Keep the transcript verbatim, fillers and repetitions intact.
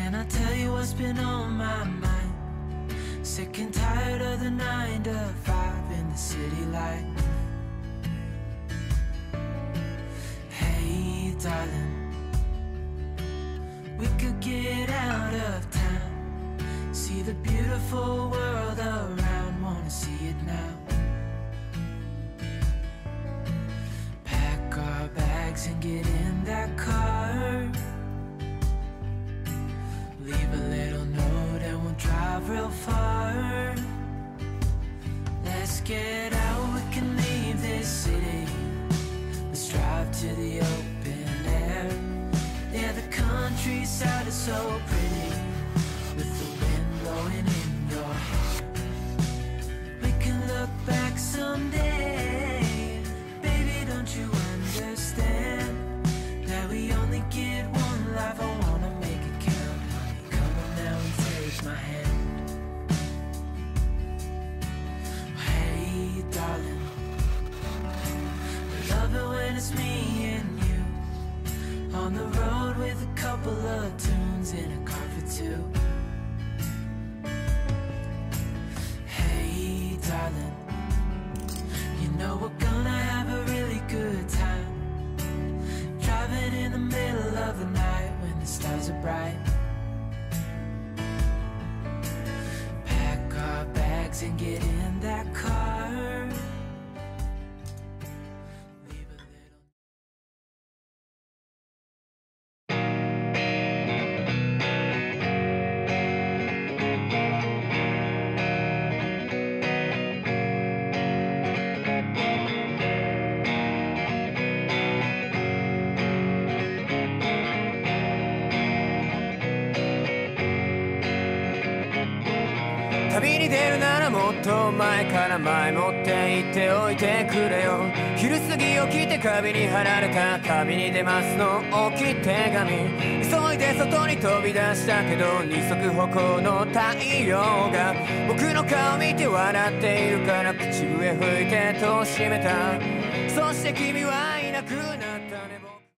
Can I tell you what's been on my mind? Sick and tired of the nine to five in the city light. Hey darling, we could get out of town, see the beautiful world around, wanna see it now. Pack our bags and get in that car, leave a little note and we'll drive real far. Let's get out, we can leave this city. Let's drive to the open air. Yeah, the countryside is so pretty, with the wind blowing in your hair. We can look back someday. Baby, don't you understand that we only get one life? I wanna make it count, honey. Come on now and take my hand. Hey darling, I love it when it's me and you on the road with a couple of tunes in a car for two. Hey darling, you know we're gonna have a really good time, driving in the middle of the night when the stars are bright. Pack our bags and get in that car. Leave a little. 旅に出るならもっと前から前もって言っておいてくれよ。昼過ぎ起きて壁に貼られた旅に出ますの大きい手紙、急いで外に飛び出したけど二足歩行の太陽が僕の顔見て笑っているから口笛吹いて戸を閉めた。そして君はいなくなる。